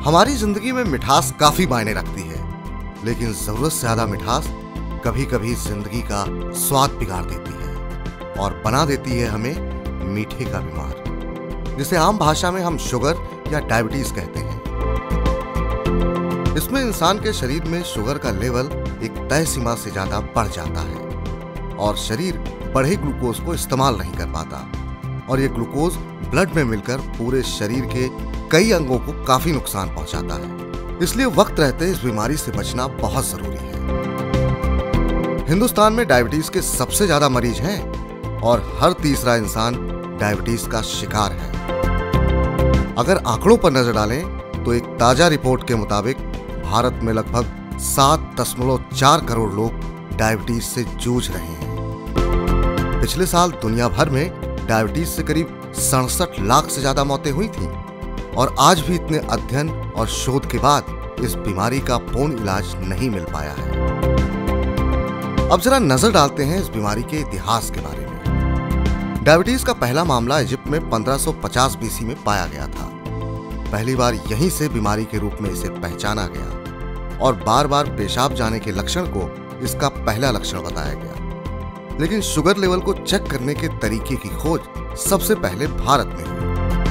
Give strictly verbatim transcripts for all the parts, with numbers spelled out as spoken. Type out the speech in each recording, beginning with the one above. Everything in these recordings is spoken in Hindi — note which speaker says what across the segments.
Speaker 1: हमारी जिंदगी में मिठास काफी मायने रखती है, लेकिन जरूरत से ज्यादा मिठास कभी कभी जिंदगी का स्वाद बिगाड़ देती है और बना देती है हमें मीठे का बीमार, जिसे आम भाषा में हम शुगर या डायबिटीज कहते हैं। इसमें इंसान के शरीर में शुगर का लेवल एक तय सीमा से ज्यादा बढ़ जाता है और शरीर बढ़े ग्लूकोज को इस्तेमाल नहीं कर पाता और ये ग्लूकोज ब्लड में मिलकर पूरे शरीर के कई अंगों को काफी नुकसान पहुंचाता है। इसलिए वक्त रहते इस बीमारी से बचना बहुत जरूरी है। हिंदुस्तान में डायबिटीज के सबसे ज्यादा मरीज हैं और हर तीसरा इंसान डायबिटीज का शिकार है। अगर आंकड़ों पर नजर डालें तो एक ताजा रिपोर्ट के मुताबिक भारत में लगभग सात दशमलव चार करोड़ लोग डायबिटीज से जूझ रहे हैं। पिछले साल दुनिया भर में डायबिटीज से करीब सड़सठ लाख से ज्यादा मौतें हुई थीं और आज भी इतने अध्ययन और शोध के बाद इस बीमारी का पूर्ण इलाज नहीं मिल पाया है। अब जरा नजर डालते हैं इस बीमारी के इतिहास के बारे में। डायबिटीज का पहला मामला इजिप्ट में पंद्रह सौ पचास बीसी में पाया गया था। पहली बार यहीं से बीमारी के रूप में इसे पहचाना गया और बार बार पेशाब जाने के लक्षण को इसका पहला लक्षण बताया गया। लेकिन शुगर लेवल को चेक करने के तरीके की खोज सबसे पहले भारत में हुई।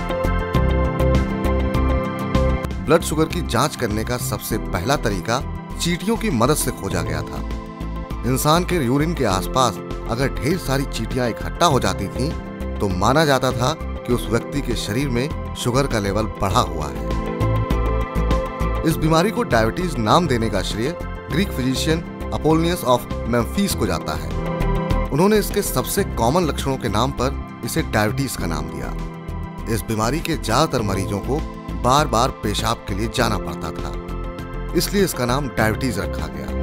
Speaker 1: ब्लड शुगर की जांच करने का सबसे पहला तरीका चींटियों की मदद से खोजा गया था। इंसान के यूरिन के आसपास अगर ढेर सारी चींटियां इकट्ठा हो जाती थीं, तो माना जाता था कि उस व्यक्ति के शरीर में शुगर का लेवल बढ़ा हुआ है। इस बीमारी को डायबिटीज नाम देने का श्रेय Greek physician Apollonius of Memphis को जाता है। उन्होंने इसके सबसे कॉमन लक्षणों के नाम पर इसे डायबिटीज का नाम दिया। इस बीमारी के ज्यादातर मरीजों को बार बार पेशाब के लिए जाना पड़ता था, इसलिए इसका नाम डायबिटीज रखा गया।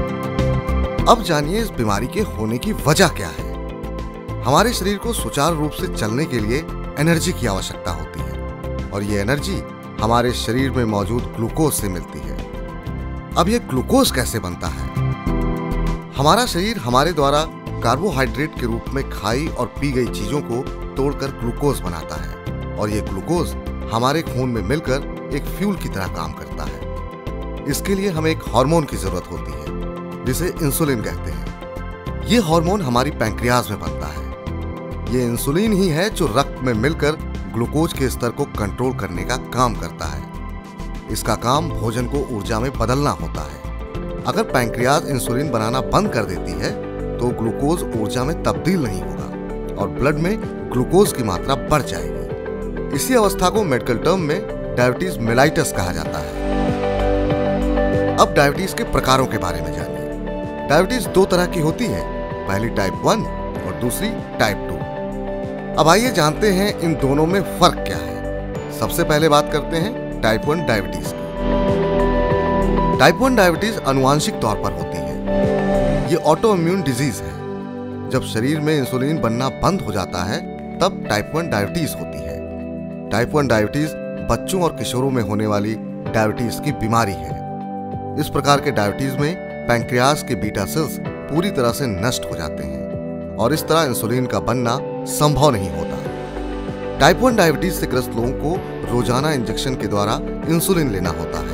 Speaker 1: अब जानिए इस बीमारी के होने की वजह क्या है। हमारे शरीर को सुचारू रूप से चलने के लिए एनर्जी की आवश्यकता होती है और ये एनर्जी हमारे शरीर में मौजूद ग्लूकोज से मिलती है। अब ये ग्लूकोज कैसे बनता है? हमारा शरीर हमारे द्वारा कार्बोहाइड्रेट के रूप में खाई और पी गई चीजों को तोड़कर ग्लूकोज बनाता है और ये ग्लूकोज हमारे खून में मिलकर एक फ्यूल की तरह काम करता है। इसके लिए हमें एक हार्मोन की जरूरत होती है जिसे इंसुलिन कहते हैं। ये हार्मोन हमारी पैंक्रियाज में बनता है। ये इंसुलिन ही है जो रक्त में मिलकर ग्लूकोज के स्तर को कंट्रोल करने का काम करता है। इसका काम भोजन को ऊर्जा में बदलना होता है। अगर पैंक्रियाज इंसुलिन बनाना बंद कर देती है तो ग्लूकोज ऊर्जा में तब्दील नहीं होगा और ब्लड में ग्लूकोज की मात्रा बढ़ जाएगी। इसी अवस्था को मेडिकल टर्म में डायबिटीज मेलाइटस कहा जाता है। अब डायबिटीज के प्रकारों के बारे में जानिए। डायबिटीज दो तरह की होती है, पहली टाइप वन और दूसरी टाइप टू। अब आइए जानते हैं इन दोनों में फर्क क्या है। सबसे पहले बात करते हैं टाइप वन डायबिटीज की। टाइप वन डायबिटीज आनुवांशिक तौर पर होती है। ये ऑटो इम्यून डिजीज है। जब शरीर में इंसुलिन बनना बंद हो जाता है तब टाइप वन डायबिटीज होती है। टाइप वन डायबिटीज बच्चों और किशोरों में होने वाली डायबिटीज की बीमारी है। इस प्रकार के डायबिटीज में पैंक्रियाज के बीटा सेल्स पूरी तरह से नष्ट हो जाते हैं और इस तरह इंसुलिन का बनना संभव नहीं होता। टाइप वन डायबिटीज से ग्रस्त लोगों को रोजाना इंजेक्शन के द्वारा इंसुलिन लेना होता है।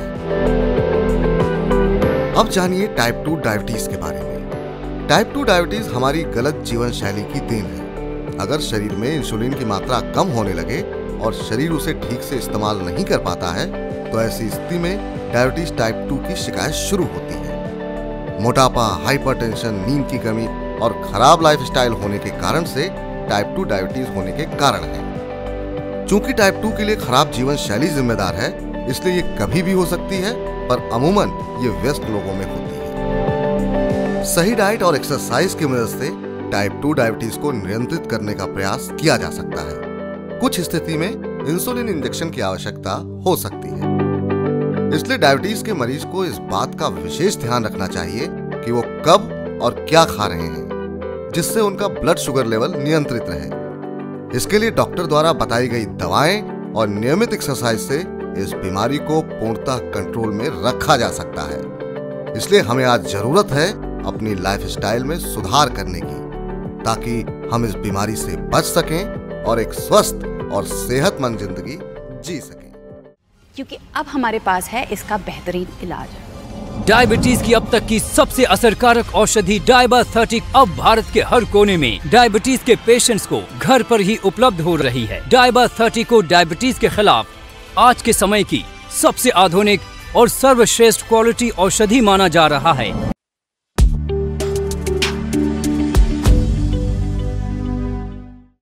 Speaker 1: अब जानिए टाइप टू डायबिटीज के बारे में। टाइप टू डायबिटीज हमारी गलत जीवन शैली की देन है। अगर शरीर में इंसुलिन की मात्रा कम होने लगे और शरीर उसे ठीक से इस्तेमाल नहीं कर पाता है तो ऐसी स्थिति में डायबिटीज टाइप टू की शिकायत शुरू होती है। मोटापा, हाइपरटेंशन, नींद की कमी और खराब लाइफस्टाइल होने के कारण से टाइप टू डायबिटीज होने के कारण है। चूंकि टाइप टू के लिए खराब जीवन शैली जिम्मेदार है, इसलिए ये कभी भी हो सकती है, पर अमूमन ये वयस्क लोगों में होती है। सही डाइट और एक्सरसाइज की मदद से टाइप टू डायबिटीज को नियंत्रित करने का प्रयास किया जा सकता है। कुछ स्थिति में इंसुलिन इंजेक्शन की आवश्यकता हो सकती है। इसलिए डायबिटीज के मरीज को इस बात का विशेष ध्यान रखना चाहिए कि वो कब और क्या खा रहे हैं, जिससे उनका ब्लड शुगर लेवल नियंत्रित रहे। इसके लिए डॉक्टर द्वारा बताई गई दवाएं और नियमित एक्सरसाइज से इस बीमारी को पूर्णतः कंट्रोल में रखा जा सकता है। इसलिए हमें आज जरूरत है अपनी लाइफस्टाइल में सुधार करने की, ताकि हम इस बीमारी से बच सकें और एक स्वस्थ और सेहतमंद जिंदगी जी सकें।
Speaker 2: क्योंकि अब हमारे पास है इसका बेहतरीन इलाज।
Speaker 3: डायबिटीज की अब तक की सबसे असरकारक औषधि डायबा थर्टी अब भारत के हर कोने में डायबिटीज के पेशेंट्स को घर पर ही उपलब्ध हो रही है। डायबा थर्टी को डायबिटीज के खिलाफ आज के समय की सबसे आधुनिक और सर्वश्रेष्ठ क्वालिटी औषधि माना जा रहा है।